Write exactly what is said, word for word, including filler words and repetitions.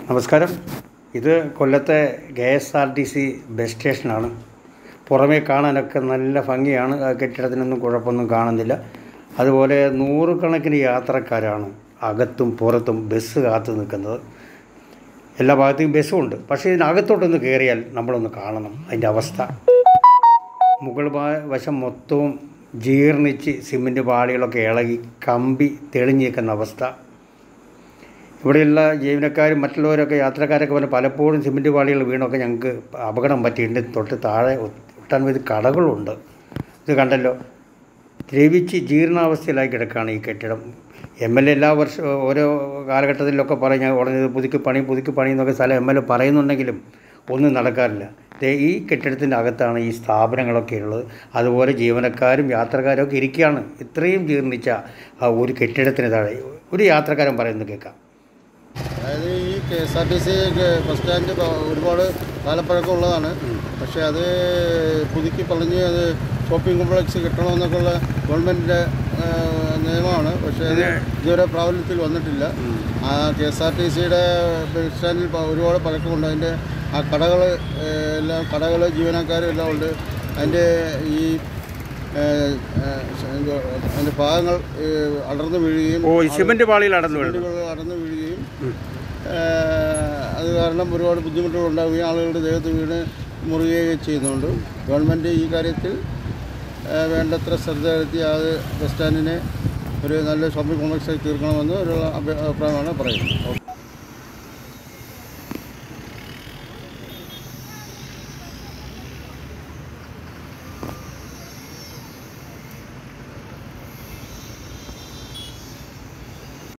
നമസ്കാരം. ഇത് കൊല്ലത്തെ K S R T C bus സ്റ്റേഷനാണ്. പുറമേ കാണാനൊക്കെ നല്ല ഭംഗിയാണ്. ആ കെട്ടിടത്തിനൊന്നും കുഴപ്പമൊന്നും കാണുന്നില്ല. അതുപോലെ നൂറുകണക്കിന് യാത്രക്കാരാണ് അകത്തും പുറത്തും ബസ് കാത്തു നിൽക്കുന്നത്. എല്ലാ ഭാഗത്തേക്കും ബസ്സും ഉണ്ട്. പക്ഷേ ഇതിനകത്തോട്ടൊന്ന് കയറിയാൽ നമ്മളൊന്ന് കാണണം അതിൻ്റെ അവസ്ഥ. മുകൾ വശം മൊത്തവും ജീർണിച്ച് സിമൻറ്റ് പാളികളൊക്കെ ഇളകി കമ്പി തെളിഞ്ഞ് നിൽക്കുന്ന അവസ്ഥ. ഇവിടെയുള്ള ജീവനക്കാരും മറ്റുള്ളവരൊക്കെ യാത്രക്കാരൊക്കെ പറഞ്ഞാൽ പലപ്പോഴും സിമൻറ്റ് പാളികൾ വീണൊക്കെ ഞങ്ങൾക്ക് അപകടം പറ്റിയിട്ടുണ്ട്. തൊട്ട് താഴെ ഒട്ടനവധി കടകളുണ്ട്. ഇത് കണ്ടല്ലോ, ദ്രവിച്ച് ജീർണാവസ്ഥയിലായി കിടക്കുകയാണ് ഈ കെട്ടിടം. എം എൽ എ എല്ലാ വർഷവും ഓരോ കാലഘട്ടത്തിലൊക്കെ പറഞ്ഞ ഉടനെ പുതുക്കി പണി പുതുക്കി പണി എന്നൊക്കെ സ്ഥലം എം എൽ എ പറയുന്നുണ്ടെങ്കിലും ഒന്നും നടക്കാറില്ല. ഈ കെട്ടിടത്തിൻ്റെ അകത്താണ് ഈ സ്ഥാപനങ്ങളൊക്കെ ഉള്ളത്. അതുപോലെ ജീവനക്കാരും യാത്രക്കാരും ഒക്കെ ഇരിക്കുകയാണ്. ഇത്രയും ജീർണിച്ച ഒരു കെട്ടിടത്തിന് താഴെ ഒരു യാത്രക്കാരൻ പറയുന്നത് കേൾക്കാം. അതായത് ഈ K S R T C bus stand ഒരുപാട് കാലപ്പഴക്കമുള്ളതാണ്. പക്ഷേ അത് പുതുക്കി പറഞ്ഞ് അത് ഷോപ്പിംഗ് കോംപ്ലക്സ് കിട്ടണമെന്നൊക്കെ ഉള്ള ഗവൺമെൻറ്റിൻ്റെ നിയമമാണ്. പക്ഷേ അത് ഇതുവരെ പ്രാബല്യത്തിൽ വന്നിട്ടില്ല. ആ കെ എസ് ആർ ടി സിയുടെ ബസ് സ്റ്റാൻഡിൽ ഒരുപാട് പഴക്കമുണ്ട്. അതിൻ്റെ ആ കടകൾ എല്ലാം കടകൾ ജീവനക്കാരും എല്ലാം ഉണ്ട്. അതിൻ്റെ ഈ അതിൻ്റെ ഭാഗങ്ങൾ അടർന്നു വീഴുകയും സിമൻറ്റ് പാളികൾ അടർന്നു അടർന്നു വീഴുകയും അത് കാരണം ഒരുപാട് ബുദ്ധിമുട്ടുകൾ ഉണ്ടാവുകയും ആളുകളുടെ ദേഹത്ത് വീണ് മുറുകയും ചെയ്യുന്നുണ്ട്. ഗവൺമെൻറ് ഈ കാര്യത്തിൽ വേണ്ടത്ര ശ്രദ്ധ ചെലുത്തി അത് ബസ് സ്റ്റാൻഡിനെ ഒരു നല്ല ഷോപ്പിംഗ് കോംപ്ലക്സായി തീർക്കണമെന്ന് ഒരു അഭിപ്രായമാണ് പറയുന്നത്.